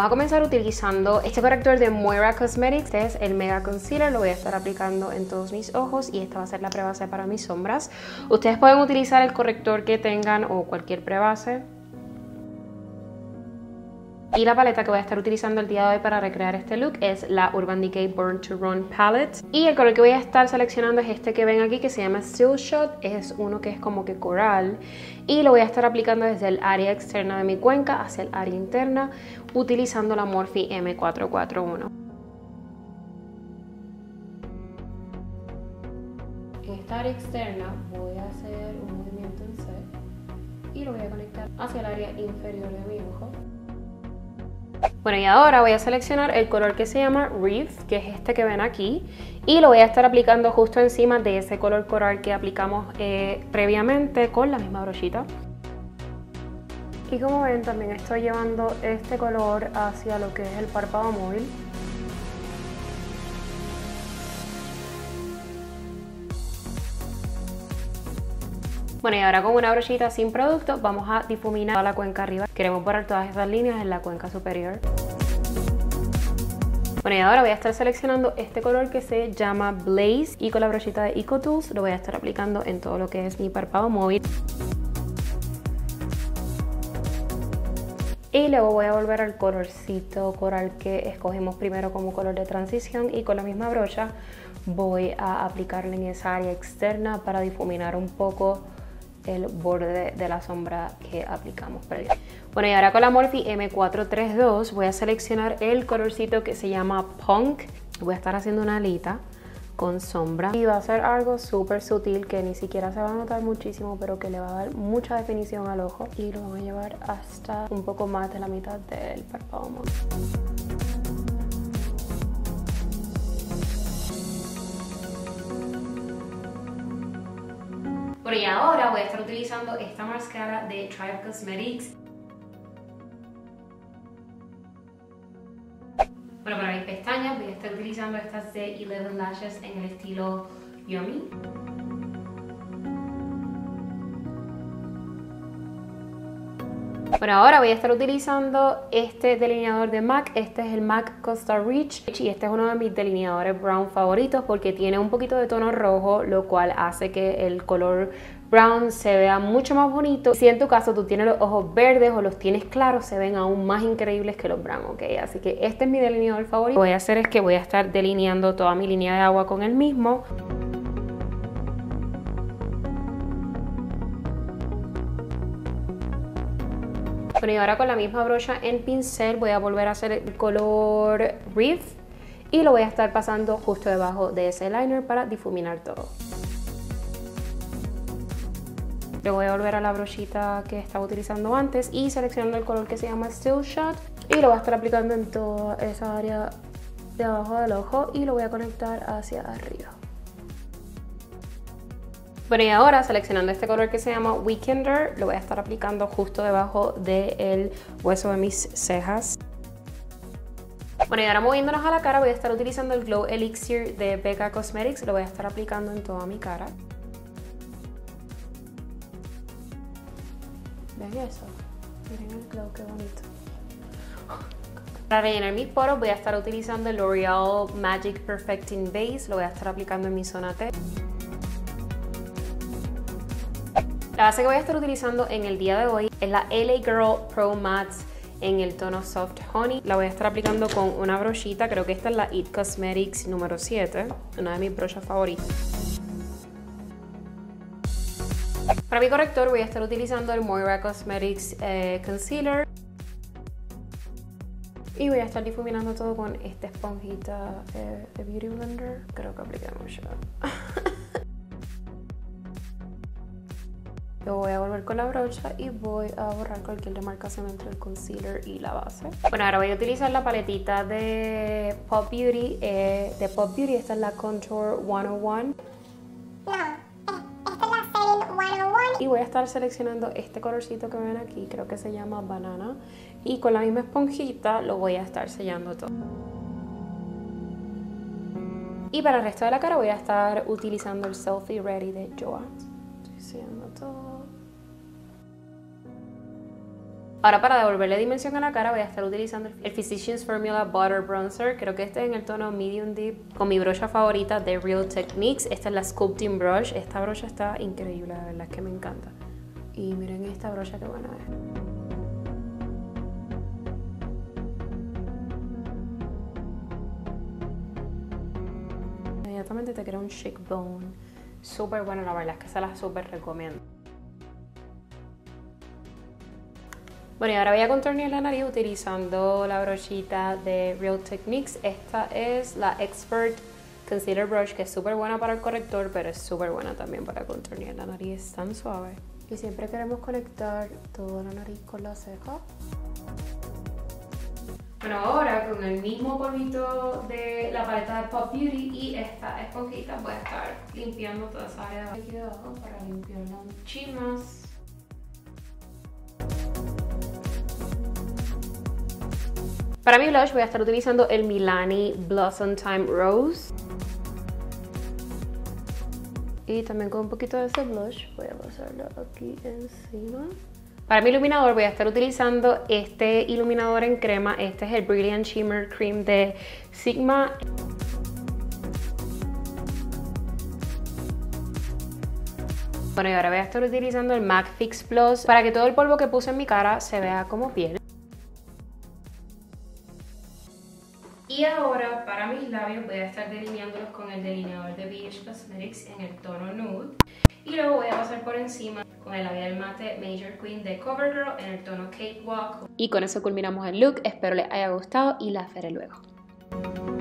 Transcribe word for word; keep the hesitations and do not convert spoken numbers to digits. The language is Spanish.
a comenzar utilizando este corrector de Moira Cosmetics. Este es el Mega Concealer, lo voy a estar aplicando en todos mis ojos y esta va a ser la prebase para mis sombras. Ustedes pueden utilizar el corrector que tengan o cualquier prebase. Y la paleta que voy a estar utilizando el día de hoy para recrear este look es la Urban Decay Born to Run Palette. Y el color que voy a estar seleccionando es este que ven aquí, que se llama Still Shot. Es uno que es como que coral. Y lo voy a estar aplicando desde el área externa de mi cuenca hacia el área interna, utilizando la Morphe M cuatro cuatro uno. En esta área externa voy a hacer un movimiento en C y lo voy a conectar hacia el área inferior de mi ojo. Bueno, y ahora voy a seleccionar el color que se llama Reef, que es este que ven aquí, y lo voy a estar aplicando justo encima de ese color coral que aplicamos eh, previamente con la misma brochita. Y como ven, también estoy llevando este color hacia lo que es el párpado móvil. Bueno, y ahora con una brochita sin producto vamos a difuminar toda la cuenca arriba. Queremos borrar todas esas líneas en la cuenca superior. Bueno, y ahora voy a estar seleccionando este color que se llama Blaze y con la brochita de Eco Tools lo voy a estar aplicando en todo lo que es mi párpado móvil. Y luego voy a volver al colorcito coral que escogimos primero como color de transición y con la misma brocha voy a aplicarle en esa área externa para difuminar un poco el borde de la sombra que aplicamos previo. Bueno, y ahora con la Morphe M cuatro tres dos voy a seleccionar el colorcito que se llama Punk. Voy a estar haciendo una alita con sombra y va a ser algo súper sutil que ni siquiera se va a notar muchísimo, pero que le va a dar mucha definición al ojo y lo vamos a llevar hasta un poco más de la mitad del párpado móvil. Bueno, y ahora voy a estar utilizando esta máscara de Tribe Cosmetics. Bueno, para mis pestañas voy a estar utilizando estas de Eleven Lashes en el estilo Yummy. Bueno, ahora voy a estar utilizando este delineador de MAC. Este es el MAC Costa Rich y este es uno de mis delineadores brown favoritos porque tiene un poquito de tono rojo, lo cual hace que el color brown se vea mucho más bonito. Si en tu caso tú tienes los ojos verdes o los tienes claros, se ven aún más increíbles que los brown, ¿ok? Así que este es mi delineador favorito. Lo que voy a hacer es que voy a estar delineando toda mi línea de agua con el mismo. Bueno, y ahora con la misma brocha en pincel voy a volver a hacer el color Reef y lo voy a estar pasando justo debajo de ese liner para difuminar todo. Luego voy a volver a la brochita que estaba utilizando antes y seleccionando el color que se llama Still Shot y lo voy a estar aplicando en toda esa área de abajo del ojo y lo voy a conectar hacia arriba. Bueno, y ahora seleccionando este color que se llama Weekender, lo voy a estar aplicando justo debajo del hueso de mis cejas. Bueno, y ahora moviéndonos a la cara voy a estar utilizando el Glow Elixir de Becca Cosmetics, lo voy a estar aplicando en toda mi cara. ¿Ven eso? Miren el glow, qué bonito. Para rellenar mis poros voy a estar utilizando el L'Oreal Magic Perfecting Base, lo voy a estar aplicando en mi zona T. La base que voy a estar utilizando en el día de hoy es la L A Girl Pro Matte en el tono Soft Honey. La voy a estar aplicando con una brochita, creo que esta es la It Cosmetics número siete, una de mis brochas favoritas. Para mi corrector voy a estar utilizando el Moira Cosmetics eh, Concealer. Y voy a estar difuminando todo con esta esponjita eh, de Beauty Blender. Creo que apliqué mucho. Luego voy a volver con la brocha y voy a borrar cualquier demarcación entre el concealer y la base. Bueno, ahora voy a utilizar la paletita de Pop Beauty. Eh, de Pop Beauty, esta es la Contour ciento uno. Y voy a estar seleccionando este colorcito que ven aquí, creo que se llama Banana. Y con la misma esponjita lo voy a estar sellando todo. Y para el resto de la cara voy a estar utilizando el Selfie Ready de Joa. Estoy sellando todo. Ahora para devolverle dimensión a la cara voy a estar utilizando el Physicians Formula Butter Bronzer. Creo que este es en el tono Medium Deep con mi brocha favorita de Real Techniques. Esta es la Sculpting Brush. Esta brocha está increíble, la verdad es que me encanta. Y miren esta brocha que buena es. Inmediatamente te crea un cheekbone. Súper bueno, la verdad es que se la súper recomiendo. Bueno, y ahora voy a contornear la nariz utilizando la brochita de Real Techniques. Esta es la Expert Concealer Brush, que es súper buena para el corrector, pero es súper buena también para contornear la nariz. Es tan suave. Y siempre queremos conectar toda la nariz con la ceja. Bueno, ahora con el mismo polvito de la paleta de Pop Beauty y esta esponjita voy a estar limpiando toda esa área de aquí debajo para limpiarla un chin más. Para mi blush voy a estar utilizando el Milani Blossom Time Rose. Y también con un poquito de ese blush voy a pasarlo aquí encima. Para mi iluminador voy a estar utilizando este iluminador en crema. Este es el Brilliant Shimmer Cream de Sigma. Bueno, y ahora voy a estar utilizando el MAC Fix Plus para que todo el polvo que puse en mi cara se vea como piel. Y ahora para mis labios voy a estar delineándolos con el delineador de B H Cosmetics en el tono Nude. Y luego voy a pasar por encima con el labial mate Major Queen de CoverGirl en el tono Cakewalk. Y con eso culminamos el look. Espero les haya gustado y las veré luego.